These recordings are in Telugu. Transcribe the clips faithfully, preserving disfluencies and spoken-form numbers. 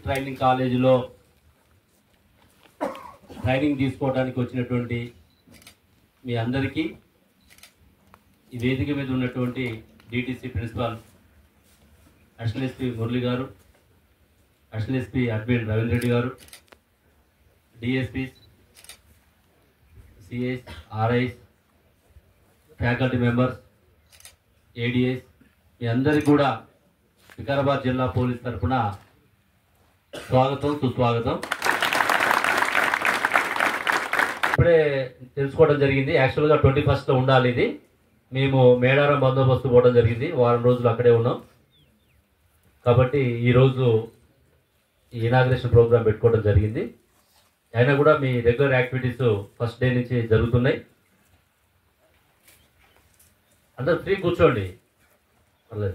ట్రైనింగ్ కాలేజీలో ట్రైనింగ్ తీసుకోవడానికి వచ్చినటువంటి మీ అందరికీ ఈ వేదిక మీద ఉన్నటువంటి DTC principal additional SP Murali గారు, additional SP admin Ravindra Reddy గారు, DSPs, CS, RIs, faculty members, ADS, మీ అందరికీ కూడా వికారాబాద్ జిల్లా పోలీస్ తరఫున స్వాగతం, సుస్వాగతం. ఇప్పుడే తెలుసుకోవడం జరిగింది, యాక్చువల్గా ట్వంటీ ఫస్ట్లో ఉండాలి ఇది. మేము మేడారం బందోబస్తు పోవడం జరిగింది, వారం రోజులు అక్కడే ఉన్నాం. కాబట్టి ఈరోజు ఈ ఇనాగ్రేషన్ ప్రోగ్రామ్ పెట్టుకోవడం జరిగింది. అయినా కూడా మీ రెగ్యులర్ యాక్టివిటీస్ ఫస్ట్ డే నుంచి జరుగుతున్నాయి. అందరూ ఫ్రీ కూర్చోండి, పర్లేదు.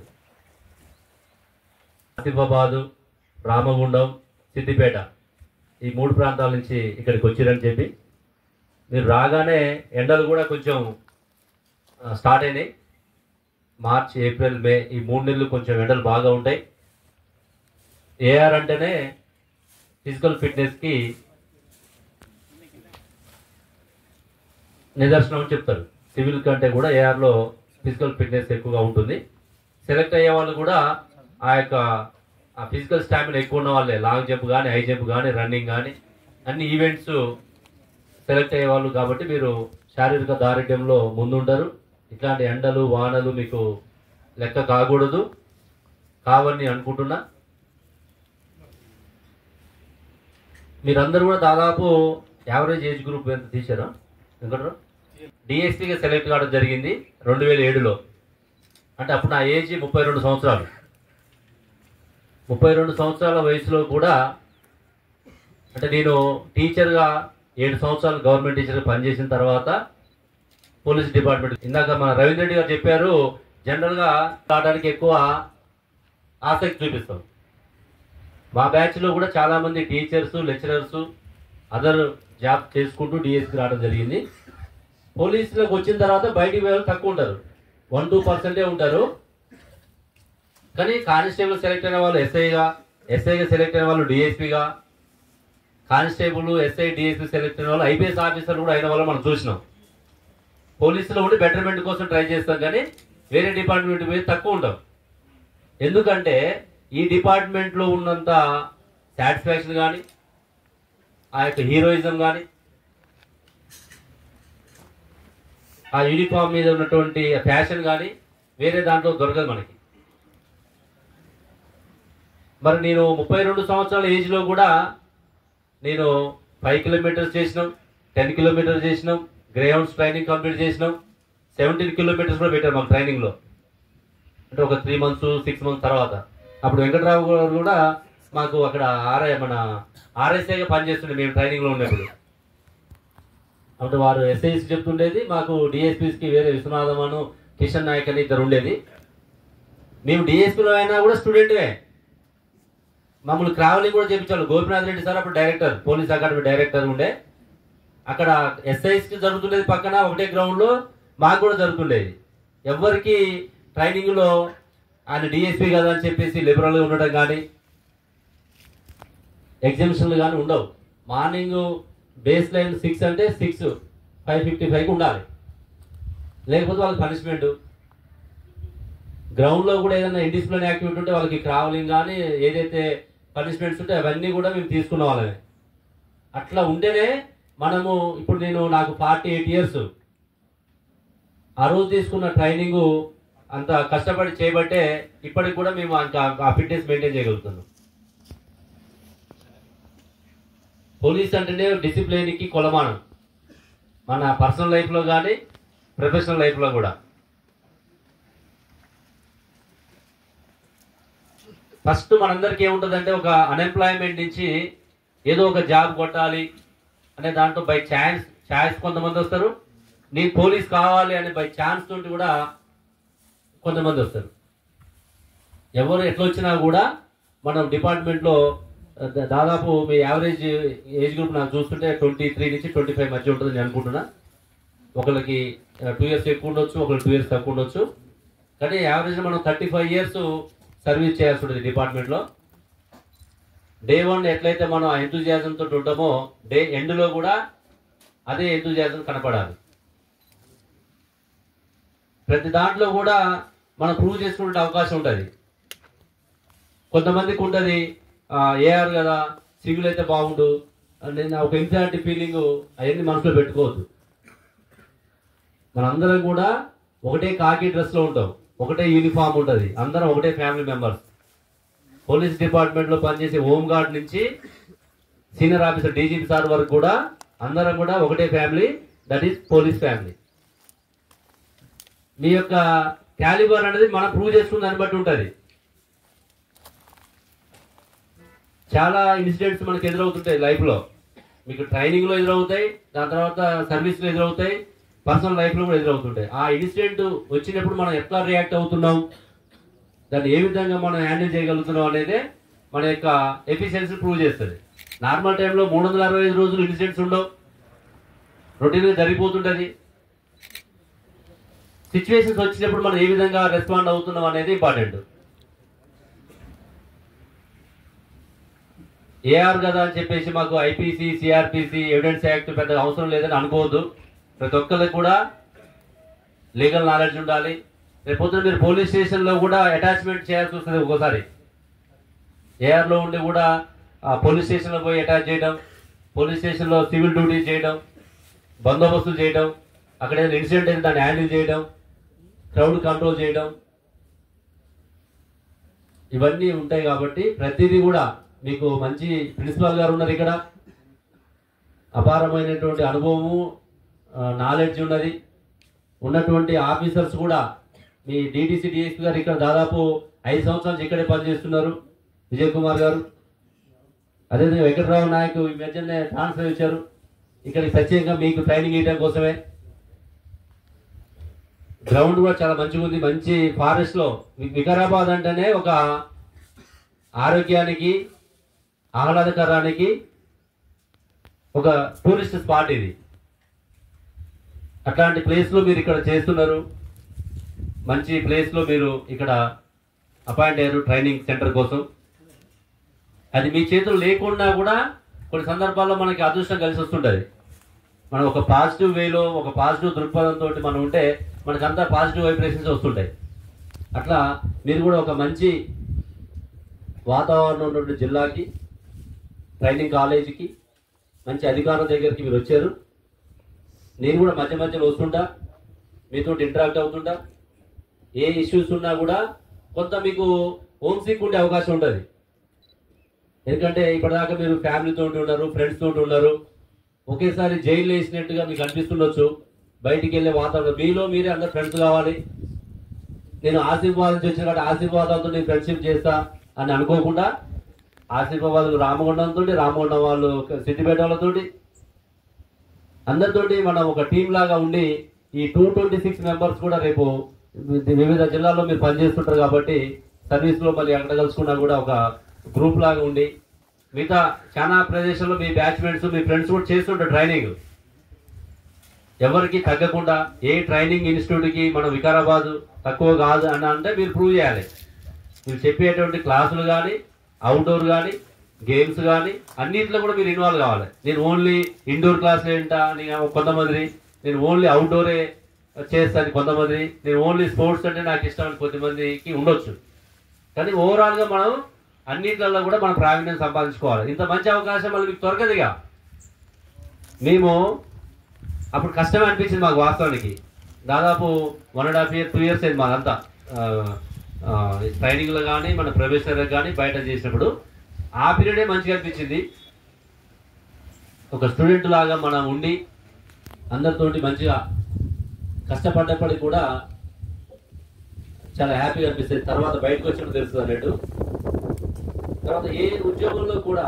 ఆసిఫాబాదు, రామగుండం, సిద్దిపేట ఈ మూడు ప్రాంతాల నుంచి ఇక్కడికి వచ్చిరని చెప్పి మీరు రాగానే ఎండలు కూడా కొంచెం స్టార్ట్ అయినాయి. మార్చ్, ఏప్రిల్, మే ఈ మూడు నెలలు కొంచెం ఎండలు బాగా ఉంటాయి. ఏఆర్ అంటేనే ఫిజికల్ ఫిట్నెస్కి నిదర్శనం అని చెప్తారు. సివిల్ కంటే కూడా ఏఆర్లో ఫిజికల్ ఫిట్నెస్ ఎక్కువగా ఉంటుంది. సెలెక్ట్ అయ్యే వాళ్ళు కూడా ఆ యొక్క ఆ ఫిజికల్ స్టామినా ఎక్కువ ఉన్న వాళ్ళే, లాంగ్ జంప్ కానీ, హై జంప్ కానీ, రన్నింగ్ కానీ అన్ని ఈవెంట్స్ సెలెక్ట్ అయ్యే వాళ్ళు. కాబట్టి మీరు శారీరక దారిద్ర్యంలో ముందుంటారు. ఇట్లాంటి ఎండలు, వానలు మీకు లెక్క కాకూడదు, కావని అనుకుంటున్నా. మీరందరూ కూడా దాదాపు యావరేజ్ ఏజ్ గ్రూప్ ఎంత తీశారా? ఎందుకంటారు డిఎస్పీగా సెలెక్ట్ కావడం జరిగింది రెండు వేల ఏడులో. అంటే అప్పుడు నా ఏజ్ ముప్పై రెండు సంవత్సరాలు. ముప్పై రెండు సంవత్సరాల వయసులో కూడా అంటే నేను టీచర్గా ఏడు సంవత్సరాలు గవర్నమెంట్ టీచర్గా పనిచేసిన తర్వాత పోలీస్ డిపార్ట్మెంట్, ఇందాక మన రవీంద్ర రెడ్డి గారు చెప్పారు, జనరల్గా రావడానికి ఎక్కువ ఆసక్తి చూపిస్తాం. మా బ్యాచ్లో కూడా చాలామంది టీచర్స్, లెక్చరర్స్, అదర్ జాబ్ చేసుకుంటూ డిఎస్పీ రావడం జరిగింది. పోలీసులకు వచ్చిన తర్వాత బయటికి పోయే తక్కువ ఉంటారు, వన్ టూ పర్సెంటే ఉంటారు. కానీ కానిస్టేబుల్ సెలెక్ట్ అయిన వాళ్ళు ఎస్ఐగా, ఎస్ఐగా సెలెక్ట్ అయిన వాళ్ళు డిఎస్పీగా, కానిస్టేబుల్, ఎస్ఐ, డిఎస్పీ సెలెక్ట్ అయిన వాళ్ళు ఐపీఎస్ ఆఫీసర్ కూడా అయిన వాళ్ళు మనం చూసినాం. పోలీసులో ఉండి బెటర్మెంట్ కోసం ట్రై చేస్తాం, కానీ వేరే డిపార్ట్మెంట్ మీద తక్కువ ఉంటాం. ఎందుకంటే ఈ డిపార్ట్మెంట్లో ఉన్నంత సాటిస్ఫాక్షన్ కానీ, ఆ యొక్క హీరోయిజం కానీ, ఆ యూనిఫామ్ మీద ఉన్నటువంటి ఫ్యాషన్ కానీ వేరే దాంట్లో దొరకదు మనకి. మరి నేను ముప్పై రెండు సంవత్సరాల ఏజ్లో కూడా నేను ఫైవ్ కిలోమీటర్స్ చేసినాం, టెన్ కిలోమీటర్స్ చేసినాం, గ్రేహౌండ్స్ ట్రైనింగ్ కంప్లీట్ చేసినాం. సెవెంటీన్ కిలోమీటర్స్ కూడా పెట్టారు మాకు ట్రైనింగ్లో, అంటే ఒక త్రీ మంత్స్ సిక్స్ మంత్స్ తర్వాత. అప్పుడు వెంకటరావు గారు కూడా మాకు అక్కడ ఆర్ఐ మన ఆర్ఎస్ఐగా పనిచేస్తుండే మేము ట్రైనింగ్లో ఉన్నప్పుడు. అప్పుడు వారు ఎస్ఐసి చెప్తుండేది, మాకు డిఎస్పీస్కి వేరే విశ్వనాథమను, కిషన్ నాయక్ అని ఇద్దరు ఉండేది. మేము డిఎస్పీలో అయినా కూడా స్టూడెంట్వే. మమ్మల్ని ట్రావెలింగ్ కూడా చేయించాలి. గోపినాథ్ రెడ్డి సార్ అప్పుడు డైరెక్టర్, పోలీస్ అకాడమీ డైరెక్టర్ ఉండే. అక్కడ ఎస్ఐస్కి జరుగుతుండేది పక్కన ఒకటే గ్రౌండ్లో, మాకు కూడా జరుగుతుండేది. ఎవరికి ట్రైనింగ్లో ఆయన డిఎస్పీ కదా అని చెప్పేసి లిబరల్గా ఉండటం కానీ, ఎగ్జిబిషన్లు కానీ ఉండవు. మార్నింగ్ బేస్ లైన్ సిక్స్ అంటే సిక్స్ ఫైవ్ ఫిఫ్టీ ఫైవ్కి ఉండాలి, లేకపోతే వాళ్ళకి పనిష్మెంట్. గ్రౌండ్లో కూడా ఏదైనా ఇండిసిప్లిన్ యాక్టివిటీ ఉంటే వాళ్ళకి ట్రావెలింగ్ కానీ ఏదైతే పనిష్మెంట్స్ ఉంటే అవన్నీ కూడా మేము తీసుకున్న వాళ్ళమే. అట్లా ఉంటేనే మనము ఇప్పుడు నేను నాకు ఫార్టీ ఎయిట్ ఇయర్స్ ఆ రోజు తీసుకున్న ట్రైనింగు అంత కష్టపడి చేయబట్టే ఇప్పటికి కూడా మేము అంత ఆ ఫిట్నెస్ మెయింటైన్ చేయగలుగుతున్నాం. పోలీస్ అంటేనే డిసిప్లిన్కి కొలమానం, మన పర్సనల్ లైఫ్లో కానీ ప్రొఫెషనల్ లైఫ్లో కూడా. ఫస్ట్ మనందరికీ ఏముంటుందంటే ఒక అన్ఎంప్లాయ్మెంట్ నుంచి ఏదో ఒక జాబ్ కొట్టాలి అనే దాంట్లో బై ఛాన్స్ ఛాన్స్ కొంతమంది వస్తారు, నేను పోలీస్ కావాలి అనే బై ఛాన్స్ తోటి కూడా కొంతమంది వస్తారు. ఎవరు ఎట్లా వచ్చినా కూడా మనం డిపార్ట్మెంట్లో దాదాపు మీ యావరేజ్ ఏజ్ గ్రూప్ నాకు చూస్తుంటే ట్వంటీ త్రీ నుంచి ట్వంటీ ఫైవ్ మధ్య ఉంటుంది నేను అనుకుంటున్నా. ఒకరికి టూ ఇయర్స్ ఎక్కువ ఉండొచ్చు, ఒకరికి టూ ఇయర్స్ తక్కువ ఉండొచ్చు. కానీ యావరేజ్ మనం థర్టీ ఫైవ్ ఇయర్స్ సర్వీస్ చేయాల్సి ఉంటుంది డిపార్ట్మెంట్లో. డే వన్ ఎట్లయితే మనం ఆ ఎంతూజియాజంతో ఉంటామో డే ఎండ్లో కూడా అదే ఎంతూజియాజం కనపడాలి. ప్రతి దాంట్లో కూడా మనం ప్రూవ్ చేసుకునే అవకాశం ఉంటుంది. కొంతమందికి ఉంటుంది ఏఆర్ కదా సివిల్ అయితే బాగుండు, నేను ఒక ఇన్ఫారిటీ ఫీలింగ్ అవన్నీ మనసులో పెట్టుకోవద్దు. మనందరం కూడా ఒకటే కాకి డ్రెస్లో ఉంటాం, ఒకటే యూనిఫామ్ ఉంటుంది, అందరం ఒకటే ఫ్యామిలీ మెంబర్స్. పోలీస్ డిపార్ట్మెంట్లో పనిచేసే హోమ్ గార్డ్ నుంచి సీనియర్ ఆఫీసర్ డీజీపీ సార్ వరకు కూడా అందరం కూడా ఒకటే family, that is police family. మీ యొక్క క్యాలిబర్ అనేది మనం ప్రూవ్ చేసుకున్న దాన్ని బట్టి ఉంటుంది. చాలా ఇన్సిడెంట్స్ మనకు ఎదురవుతుంటాయి లైఫ్లో. మీకు ట్రైనింగ్లో ఎదురవుతాయి, దాని తర్వాత సర్వీస్లో ఎదురవుతాయి, పర్సనల్ లైఫ్లో కూడా ఎదురవుతుంటాయి. ఆ ఇన్సిడెంట్ వచ్చినప్పుడు మనం ఎట్లా రియాక్ట్ అవుతున్నాం, దాన్ని ఏ విధంగా మనం హ్యాండిల్ చేయగలుగుతున్నాం అనేది మన యొక్క ఎఫిషియన్సీ ప్రూవ్ చేస్తుంది. నార్మల్ టైంలో మూడు వందల అరవై ఐదు రోజులు ఇన్సిడెంట్స్ ఉండవు, రొటీన్గా జరిగిపోతుంటుంది. సిచ్యువేషన్స్ వచ్చినప్పుడు మనం ఏ విధంగా రెస్పాండ్ అవుతున్నాం అనేది ఇంపార్టెంట్. ఏఆర్ కదా అని చెప్పేసి మాకు ఐపీసీ సిఆర్పిసి ఎవిడెన్స్ యాక్ట్ పెద్దగా అవసరం లేదని అనుకోవద్దు. ప్రతి ఒక్కరికి కూడా లీగల్ నాలెడ్జ్ ఉండాలి. రేపు పొద్దున మీరు పోలీస్ స్టేషన్లో కూడా అటాచ్మెంట్ చేయాల్సి వస్తుంది. ఒక్కోసారి ఏఆర్లో ఉండి కూడా పోలీస్ స్టేషన్లో పోయి అటాచ్ చేయడం, పోలీస్ స్టేషన్లో సివిల్ డ్యూటీ చేయడం, బందోబస్తులు చేయడం, అక్కడ ఏదైనా ఇన్సిడెంట్ అయితే దాన్ని హ్యాండిల్ చేయడం, క్రౌడ్ కంట్రోల్ చేయడం, ఇవన్నీ ఉంటాయి. కాబట్టి ప్రతిదీ కూడా మీకు మంచి ప్రిన్సిపాల్ గారు ఉన్నారు ఇక్కడ, అపారమైనటువంటి అనుభవము నాలెడ్జ్ ఉన్నది. ఉన్నటువంటి ఆఫీసర్స్ కూడా మీ డిటిసి డిఎస్పీ గారు ఇక్కడ దాదాపు ఐదు సంవత్సరాలు ఇక్కడే పనిచేస్తున్నారు, విజయ్ కుమార్ గారు. అదేవిధంగా వెంకటరావు నాయక్ ఈ మధ్యనే ట్రాన్స్ఫర్ ఇచ్చారు ఇక్కడికి ప్రత్యేకంగా మీకు ట్రైనింగ్ ఇవ్వడం కోసమే. గ్రౌండ్ కూడా చాలా మంచిగా ఉంది, మంచి ఫారెస్ట్లో. వికారాబాద్ అంటేనే ఒక ఆరోగ్యానికి ఆహ్లాదకరానికి ఒక టూరిస్ట్ స్పాట్ ఇది. అట్లాంటి ప్లేస్లో మీరు ఇక్కడ చేస్తున్నారు, మంచి ప్లేస్లో మీరు ఇక్కడ అపాయింట్ అయ్యారు ట్రైనింగ్ సెంటర్ కోసం. అది మీ చేతులు లేకుండా కూడా కొన్ని సందర్భాల్లో మనకి అదృష్టం కలిసి వస్తుంటుంది. మనం ఒక పాజిటివ్ వేలో ఒక పాజిటివ్ దృక్పథంతో మనం ఉంటే మనకంతా పాజిటివ్ వైబ్రేషన్స్ వస్తుంటాయి. అట్లా మీరు కూడా ఒక మంచి వాతావరణం ఉన్నటువంటి జిల్లాకి, ట్రైనింగ్ కాలేజీకి, మంచి అధికారుల దగ్గరికి మీరు వచ్చారు. నేను కూడా మధ్య మధ్యలో వస్తుంటా, మీతో ఇంటరాక్ట్ అవుతుంటా. ఏ ఇష్యూస్ ఉన్నా కూడా కొంత మీకు హోమ్ సిక్ ఉండే అవకాశం ఉంటుంది. ఎందుకంటే ఇప్పటిదాకా మీరు ఫ్యామిలీతో ఉన్నారు, ఫ్రెండ్స్ తోటి ఉన్నారు, ఒకేసారి జైలు వేసినట్టుగా మీకు అనిపిస్తుండొచ్చు. బయటికి వెళ్ళే వాతావరణం మీలో మీరే అందరు ఫ్రెండ్స్ కావాలి. నేను ఆశీర్వాదం నుంచి వచ్చిన కాబట్టి ఆశీర్వాదాలతో నేను ఫ్రెండ్షిప్ చేస్తా అని అనుకోకుండా, ఆశీర్వాదాలు రామగుండంతో, రామగుండం వాళ్ళు సిద్దిపేట వాళ్ళతోటి, అందరితోటి మనం ఒక టీం లాగా ఉండి ఈ టూ ట్వంటీ సిక్స్ మెంబర్స్ కూడా రేపు వివిధ జిల్లాల్లో మీరు పనిచేస్తుంటారు కాబట్టి సర్వీస్లో మళ్ళీ ఎక్కడ కలుసుకున్నా కూడా ఒక గ్రూప్ లాగా ఉండి మిగతా చాలా ప్రదేశంలో మీ బ్యాచ్మెంట్స్ మీ ఫ్రెండ్స్ కూడా చేస్తుంటారు ట్రైనింగ్. ఎవరికి తగ్గకుండా ఏ ట్రైనింగ్ ఇన్స్టిట్యూట్కి మనం వికారాబాద్ తక్కువ కాదు అని అంటే మీరు ప్రూవ్ చేయాలి. మీరు చెప్పేటువంటి క్లాసులు కానీ, అవుట్డోర్ కానీ, గేమ్స్ కానీ అన్నింటిలో కూడా మీరు ఇన్వాల్వ్ కావాలి. నేను ఓన్లీ ఇండోర్ క్లాసులు ఏంటా అని కొంతమంది, నేను ఓన్లీ అవుట్డోరే చేస్తాను కొంతమంది, నేను ఓన్లీ స్పోర్ట్స్ అంటే నాకు ఇష్టం అని కొంతమందికి ఉండొచ్చు. కానీ ఓవరాల్గా మనం అన్నింటిలో కూడా మనం ప్రావీణ్యం సంపాదించుకోవాలి. ఇంత మంచి అవకాశం మళ్ళీ మీకు దొరకదుగా. మేము అప్పుడు కష్టమే అనిపించింది మాకు వాస్తవానికి. దాదాపు one and half year two years అయింది మాదంతా ట్రైనింగ్లో కానీ మన ప్రొఫెసర్లకు కానీ బయట చేసినప్పుడు. ఆ పీరియడే మంచిగా అనిపించింది. ఒక స్టూడెంట్ లాగా మనం ఉండి అందరితోటి మంచిగా కష్టపడ్డప్పటికి కూడా చాలా హ్యాపీగా అనిపిస్తుంది. తర్వాత బయటకు వచ్చినప్పుడు తెలుస్తుంది అన్నట్టు. తర్వాత ఏ ఉద్యోగంలో కూడా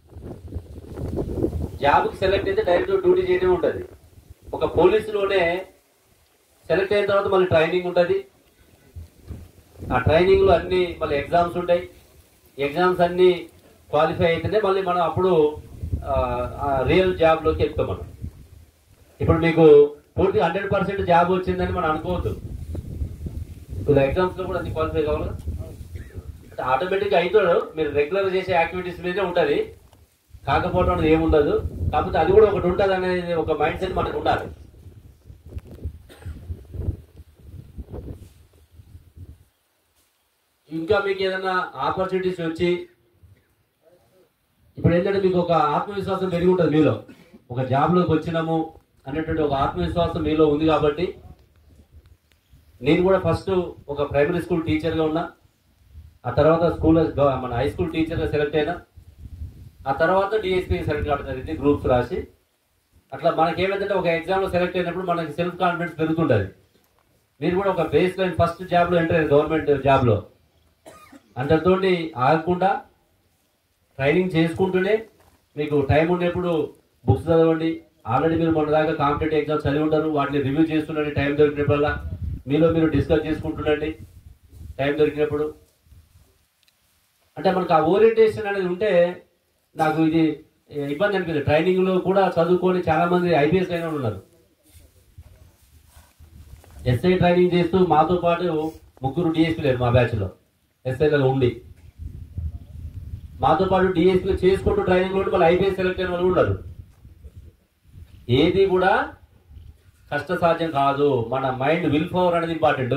జాబ్కి సెలెక్ట్ అయితే డైరెక్ట్ డ్యూటీ చేయడం ఉంటుంది. ఒక పోలీసులోనే సెలెక్ట్ అయిన తర్వాత మళ్ళీ ట్రైనింగ్ ఉంటుంది. ఆ ట్రైనింగ్లో అన్ని మళ్ళీ ఎగ్జామ్స్ ఉంటాయి. ఎగ్జామ్స్ అన్నీ క్వాలిఫై అయితేనే మళ్ళీ మనం అప్పుడు రియల్ జాబ్లోకి ఎక్కుతాం. మనం ఇప్పుడు మీకు పూర్తి హండ్రెడ్ పర్సెంట్ జాబ్ వచ్చిందని మనం అనుకోవద్దు. ఇలా ఎగ్జామ్స్లో కూడా అన్ని క్వాలిఫై కావాలి. అంటే ఆటోమేటిక్గా అవుతాడు, మీరు రెగ్యులర్ చేసే యాక్టివిటీస్ మీదే ఉంటుంది, కాకపోవడం అనేది ఏముండదు. కాకపోతే అది కూడా ఒకటి ఉంటుంది అనేది ఒక మైండ్ సెట్ మనకు ఉండాలి. ఇంకా మీకు ఏదైనా ఆపర్చునిటీస్ వచ్చి ఇప్పుడు ఏంటంటే మీకు ఒక ఆత్మవిశ్వాసం పెరిగి ఉంటుంది మీలో, ఒక జాబ్లోకి వచ్చినాము అనేటువంటి ఒక ఆత్మవిశ్వాసం మీలో ఉంది. కాబట్టి నేను కూడా ఫస్ట్ ఒక ప్రైమరీ స్కూల్ టీచర్గా ఉన్నా, ఆ తర్వాత స్కూల్ మన హై స్కూల్ టీచర్గా సెలెక్ట్ అయినా, ఆ తర్వాత డిఎస్పీ సెలెక్ట్ కావడం జరిగింది గ్రూప్స్ రాసి. అట్లా మనకి ఏమైందంటే ఒక ఎగ్జామ్లో సెలెక్ట్ అయినప్పుడు మనకి సెల్ఫ్ కాన్ఫిడెన్స్ పెరుగుతుంటుంది. మీరు కూడా ఒక బేస్ లైన్ ఫస్ట్ జాబ్లో ఎంటర్ అయ్యారు, గవర్నమెంట్ జాబ్లో, అంతటితోటి ఆగకుండా ట్రైనింగ్ చేసుకుంటూనే మీకు టైం ఉన్నప్పుడు బుక్స్ చదవండి. ఆల్రెడీ మీరు మొన్న దాకా కాంపిటేటివ్ ఎగ్జామ్స్ చదివి ఉంటారు, వాటిని రివ్యూ చేస్తుండండి. టైం దొరికినప్పుడల్లా మీలో మీరు డిస్కస్ చేసుకుంటుండండి టైం దొరికినప్పుడు. అంటే మనకు ఆ ఓరియంటేషన్ అనేది ఉంటే నాకు ఇది ఇబ్బంది అనిపించింది. ట్రైనింగ్లో కూడా చదువుకొని చాలా మంది ఐపీఎస్ అయిన ఉన్నారు. ఎస్ఐ ట్రైనింగ్ చేస్తూ మాతో పాటు ముగ్గురు డిఎస్పీ లేరు మా బ్యాచ్లో, ఎస్ఐలలో ఉండి మాతో పాటు డిఎస్పీ చేసుకుంటూ ట్రైనింగ్ ఉండి మళ్ళీ ఐపీఎస్ సెలెక్ట్ అయిన వాళ్ళు ఉన్నారు. ఏది కూడా కష్టసాధ్యం కాదు. మన మైండ్ విల్ పవర్ అనేది ఇంపార్టెంట్,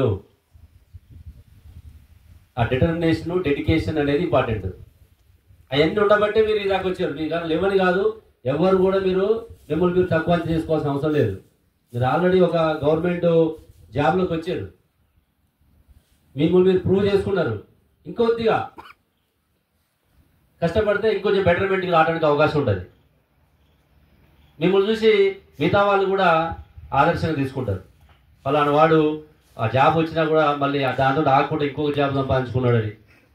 ఆ డిటర్మినేషన్ డెడికేషన్ అనేది ఇంపార్టెంట్. అవన్నీ ఉండబట్టే మీరు ఇదాకా వచ్చారు. మీరు లేవని కాదు, ఎవరు కూడా మీరు మిమ్మల్ని మీరు తక్కువ చేసుకోవాల్సిన అవసరం లేదు. మీరు ఆల్రెడీ ఒక గవర్నమెంట్ జాబ్లోకి వచ్చారు, మిమ్మల్ని మీరు ప్రూవ్ చేసుకున్నారు. ఇంకొద్దిగా కష్టపడితే ఇంకొంచెం బెటర్మెంట్కి రావడానికి అవకాశం ఉంటుంది. మిమ్మల్ని చూసి మిగతా వాళ్ళు కూడా ఆదర్శంగా తీసుకుంటారు. ఫలానా వాడు ఆ జాబ్ వచ్చినా కూడా మళ్ళీ దాంతో ఆగకుండా ఇంకొక జాబ్ సంపాదించుకున్నాడని.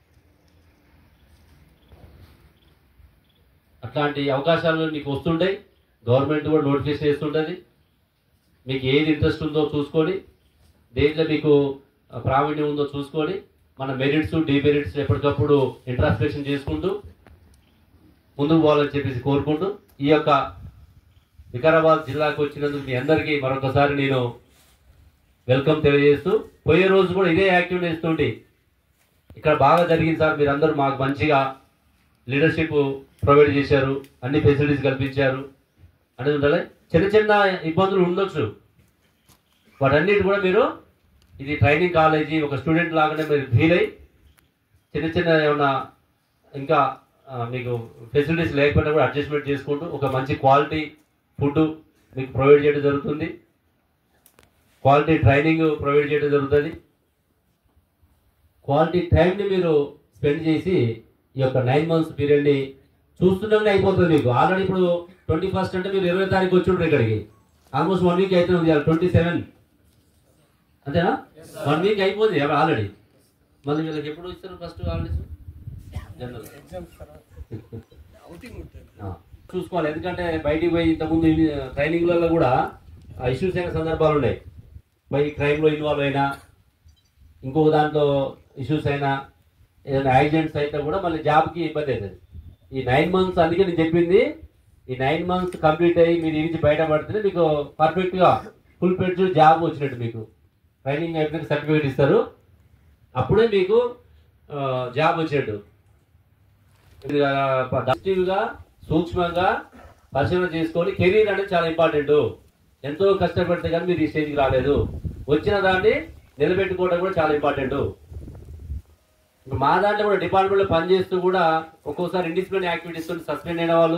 అట్లాంటి అవకాశాలు మీకు వస్తుంటాయి. గవర్నమెంట్ కూడా నోటిఫికేషన్ చేస్తుంటుంది. మీకు ఏది ఇంట్రెస్ట్ ఉందో చూసుకొని, దేంట్లో మీకు ప్రావీణ్యం ఉందో చూసుకొని, మన మెరిట్స్ డిమెరిట్స్ ఎప్పటికప్పుడు ఇంట్రాస్పెక్షన్ చేసుకుంటూ ముందుకు పోవాలని చెప్పేసి కోరుకుంటూ, ఈ యొక్క వికారాబాద్ జిల్లాకు వచ్చినందుకు మీ అందరికీ మరొకసారి నేను వెల్కమ్ తెలియజేస్తూ, పోయే రోజు కూడా ఇదే యాక్టివిటీ ఇస్తుంటే ఇక్కడ బాగా జరిగింది సార్, మీరందరూ మాకు మంచిగా లీడర్షిప్ ప్రొవైడ్ చేశారు, అన్ని ఫెసిలిటీస్ కల్పించారు అనేది ఉండాలి. చిన్న చిన్న ఇబ్బందులు ఉండొచ్చు, వాటన్నిటి కూడా మీరు ఇది ట్రైనింగ్ కాలేజీ ఒక స్టూడెంట్ లాగానే మీరు ఫీల్ అయ్యి చిన్న చిన్న ఏమన్నా ఇంకా మీకు ఫెసిలిటీస్ లేకపోయినా కూడా అడ్జస్ట్మెంట్ చేసుకుంటూ ఒక మంచి క్వాలిటీ ఫుడ్ మీకు ప్రొవైడ్ చేయడం జరుగుతుంది, క్వాలిటీ ట్రైనింగ్ ప్రొవైడ్ చేయడం జరుగుతుంది. క్వాలిటీ టైంని మీరు స్పెండ్ చేసి ఈ యొక్క నైన్ మంత్స్ పీరియడ్ని చూస్తుండగానే అయిపోతుంది మీకు. ఆల్రెడీ ఇప్పుడు ట్వంటీ ఫస్ట్ అంటే మీరు ఇరవై తారీఖు వచ్చి ఉంటారు ఇక్కడికి, ఆల్మోస్ట్ వన్ వీక్ అవుతుంది. ట్వంటీ సెవెన్ అంతేనా, వన్ వీక్ అయిపోతుంది ఆల్రెడీ. మళ్ళీ వీళ్ళకి ఎప్పుడు ఇస్తారు ఫస్ట్ హాలిడేస్? జనరల్ చూసుకోవాలి. ఎందుకంటే బయటికి పోయి ఇంతకుముందు ట్రైనింగ్లలో కూడా ఇష్యూస్ అయిన సందర్భాలు ఉన్నాయి. బై క్రైమ్లో ఇన్వాల్వ్ అయినా, ఇంకొక దాంట్లో ఇష్యూస్ అయినా, ఏదైనా యాక్సిడెంట్స్ అయితే కూడా మళ్ళీ జాబ్కి ఇబ్బంది అవుతుంది. ఈ నైన్ మంత్స్ అందుకే నేను చెప్పింది, ఈ నైన్ మంత్స్ కంప్లీట్ అయ్యి మీరు నుంచి బయటపడితేనే మీకు పర్ఫెక్ట్గా ఫుల్ ఫ్లెడ్జ్ జాబ్ వచ్చినట్టు. మీకు ట్రైనింగ్ అయిపోయిన సర్టిఫికేట్ ఇస్తారు, అప్పుడే మీకు జాబ్ వచ్చినట్టు. పాజిటివ్గా సూక్ష్మంగా పరిశీలన చేసుకొని, కెరీర్ అనేది చాలా ఇంపార్టెంట్. ఎంతో కష్టపడితే కానీ మీరు ఈ స్టేజ్కి రాలేదు, వచ్చిన దాన్ని నిలబెట్టుకోవడం కూడా చాలా ఇంపార్టెంట్. ఇప్పుడు మా దాంట్లో కూడా డిపార్ట్మెంట్లో పనిచేస్తూ కూడా ఒక్కోసారి ఇండిసిప్లిన్ యాక్టివిటీస్ సస్పెండ్ అయిన వాళ్ళు,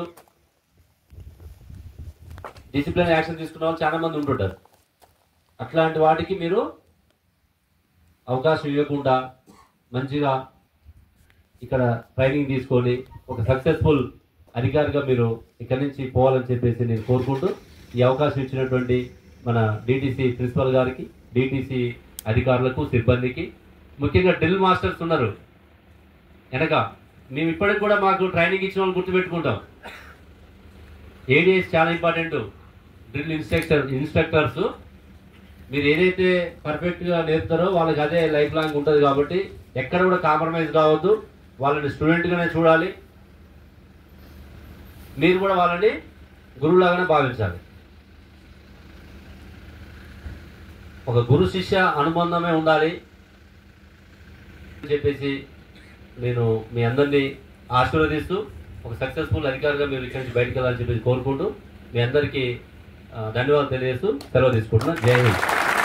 డిసిప్లిన్ యాక్షన్ తీసుకున్న వాళ్ళు చాలా మంది ఉంటుంటారు. అట్లాంటి వాటికి మీరు అవకాశం ఇవ్వకుండా మంచిగా ఇక్కడ ట్రైనింగ్ తీసుకొని ఒక సక్సెస్ఫుల్ అధికారిగా మీరు ఇక్కడి నుంచి పోవాలని చెప్పేసి నేను కోరుకుంటూ, ఈ అవకాశం ఇచ్చినటువంటి మన డిటిసి ప్రిన్సిపల్ గారికి, డిటిసి అధికారులకు, సిబ్బందికి, ముఖ్యంగా డ్రిల్ మాస్టర్స్ ఉన్నారు వెనక, మేము ఇప్పటికి కూడా మాకు ట్రైనింగ్ ఇచ్చిన వాళ్ళు గుర్తుపెట్టుకుంటాం. ఏడిఎస్ చాలా ఇంపార్టెంట్. డ్రిల్ ఇన్స్ట్రక్టర్ ఇన్స్ట్రక్టర్స్ మీరు ఏదైతే పర్ఫెక్ట్గా నేర్పుతారో వాళ్ళకి అదే లైఫ్ లాంగ్ ఉంటుంది. కాబట్టి ఎక్కడ కూడా కాంప్రమైజ్ కావద్దు, వాళ్ళని స్టూడెంట్గానే చూడాలి, మీరు కూడా వాళ్ళని గురువులాగానే భావించాలి. ఒక గురు శిష్య అనుబంధమే ఉండాలి అని చెప్పేసి నేను మీ అందరినీ ఆశీర్వదిస్తూ ఒక సక్సెస్ఫుల్ అధికారిగా మీరు ఇక్కడి నుంచి బయటకు వెళ్ళాలని చెప్పి కోరుకుంటూ మీ అందరికీ ధన్యవాదాలు తెలియజేస్తూ సెలవు తీసుకుంటున్నాను. జై హింద్.